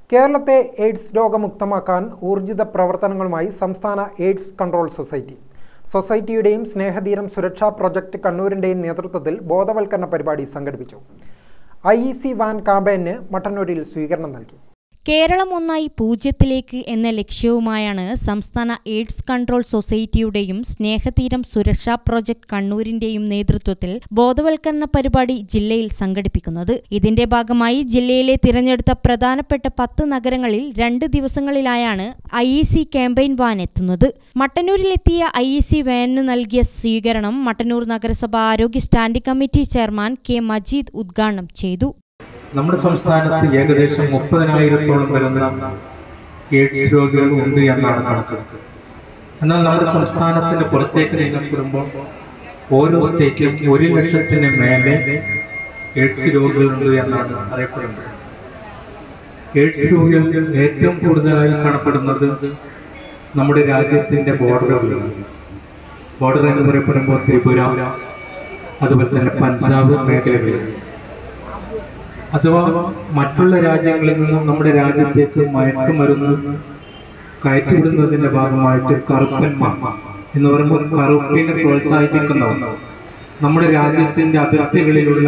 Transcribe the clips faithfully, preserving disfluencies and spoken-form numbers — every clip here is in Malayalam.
കേരളത്തെ എയ്ഡ്സ് രോഗമുക്തമാക്കാൻ ഊർജിത പ്രവർത്തനങ്ങളുമായി സംസ്ഥാന എയ്ഡ്സ് കൺട്രോൾ സൊസൈറ്റി. സൊസൈറ്റിയുടെയും സ്നേഹതീരം സുരക്ഷാ പ്രൊജക്ട് കണ്ണൂരിൻ്റെയും നേതൃത്വത്തിൽ ബോധവൽക്കരണ പരിപാടി സംഘടിപ്പിച്ചു. ഐ ഇ സി വാൻ ക്യാമ്പയിന് മട്ടന്നൂരിൽ സ്വീകരണം നൽകി. കേരളം ഒന്നായി പൂജ്യത്തിലേക്ക് എന്ന ലക്ഷ്യവുമായാണ് സംസ്ഥാന AIDS control സൊസൈറ്റിയുടെയും Snehatheeram Suraksha project കണ്ണൂരിന്റെയും നേതൃത്വത്തിൽ ബോധവൽക്കരണ പരിപാടി ജില്ലയിൽ സംഘടിപ്പിക്കുന്നത്. ഇതിന്റെ ഭാഗമായി ജില്ലയിലെ തിരഞ്ഞെടുത്ത പ്രധാനപ്പെട്ട പത്ത് നഗരങ്ങളിൽ രണ്ട് ദിവസങ്ങളിലായാണ് I E C campaign van എത്തുന്നത്. മട്ടന്നൂരിലെത്തിയ ഐ ഇ സി വാനിന് നൽകിയ സ്വീകരണം മട്ടന്നൂർ നഗരസഭ ആരോഗ്യ standing committee chairman K Majeed ഉദ്ഘാടനം ചെയ്തു. നമ്മുടെ സംസ്ഥാനത്ത് ഏകദേശം മുപ്പതിനായിരത്തോളം വരുന്ന എയ്ഡ്സ് രോഗികൾ ഉണ്ട് എന്നാണ് കണക്ക്. എന്നാൽ നമ്മുടെ സംസ്ഥാനത്തിന് പുറത്തേക്ക് നീങ്ങപ്പെടുമ്പോൾ ഓരോ സ്റ്റേറ്റിലും ഒരു ലക്ഷത്തിന് മേലെ എയ്ഡ്സ് രോഗികളുണ്ട് എന്നാണ് അറിയപ്പെടുന്നത്. എയ്ഡ്സ് രോഗികൾ ഏറ്റവും കൂടുതലായി കാണപ്പെടുന്നത് നമ്മുടെ രാജ്യത്തിൻ്റെ ബോർഡറുകളിലാണ്. ബോർഡർ എന്ന് പറയപ്പെടുമ്പോൾ ത്രിപുര, അതുപോലെ തന്നെ പഞ്ചാബ് മേഖലകളിൽ അഥവാ മറ്റുള്ള രാജ്യങ്ങളിൽ നിന്നും നമ്മുടെ രാജ്യത്തേക്ക് മയക്കുമരുന്ന് കയറ്റിവിടുന്നതിന്റെ ഭാഗമായിട്ട് കറുപ്പന്മാർ എന്ന് പറയുമ്പോൾ കറുപ്പിനെ പ്രോത്സാഹിപ്പിക്കുന്നവർ നമ്മുടെ രാജ്യത്തിന്റെ അതിർത്തികളിലുള്ള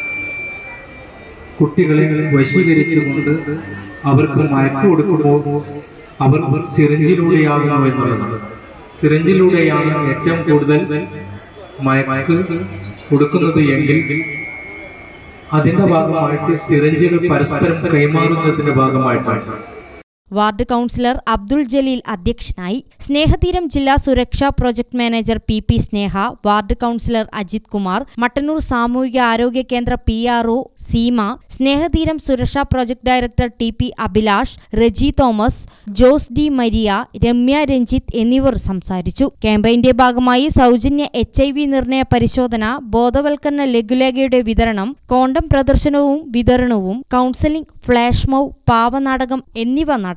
കുട്ടികളെ വശീകരിച്ചുകൊണ്ട് അവർക്ക് മയക്ക് കൊടുക്കുമ്പോൾ അവർ സിറിഞ്ചിലൂടെയാകുന്നു എന്നുള്ളതാണ്. സിറിഞ്ചിലൂടെയാണ് ഏറ്റവും കൂടുതൽ മയക്ക് കൊടുക്കുന്നത് എങ്കിൽ അതിന്റെ ഭാഗമായിട്ട് സിറിഞ്ചുകൾ പരസ്പരം കൈമാറുന്നതിന്റെ ഭാഗമായിട്ടാണ്. വാർഡ് കൗൺസിലർ അബ്ദുൾ ജലീൽ അധ്യക്ഷനായി. സ്നേഹതീരം ജില്ലാ Suraksha project manager P P Sneha, ward councillor Ajith Kumar, Mattannur സാമൂഹിക ആരോഗ്യ കേന്ദ്ര P R O Seema, Snehatheeram Suraksha project director T P Abhilash, Reji Thomas, Jose D Maria, Ramya Ranjith എന്നിവർ സംസാരിച്ചു. ക്യാമ്പയിന്റെ ഭാഗമായി സൗജന്യ എച്ച് ഐ വി നിർണയ പരിശോധന, ബോധവൽക്കരണ ലഘുലേഖയുടെ വിതരണം, കോണ്ടം പ്രദർശനവും വിതരണവും, കൗൺസലിംഗ്, ഫ്ലാഷ് മോബ്, പാവനാടകം എന്നിവ നടന്നു.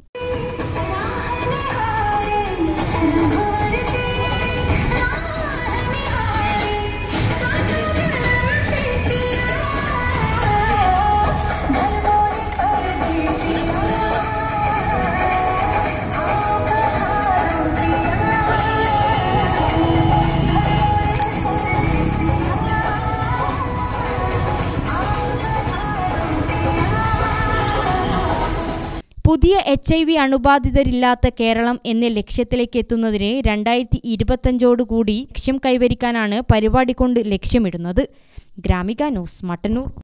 പുതിയ എച്ച് ഐ വി അണുബാധിതരില്ലാത്ത കേരളം എന്ന ലക്ഷ്യത്തിലേക്ക് എത്തുന്നതിന് രണ്ടായിരത്തി ഇരുപത്തഞ്ചോടുകൂടി ലക്ഷ്യം കൈവരിക്കാനാണ് പരിപാടി കൊണ്ട് ലക്ഷ്യമിടുന്നത്. ഗ്രാമിക ന്യൂസ്, മട്ടന്നൂർ.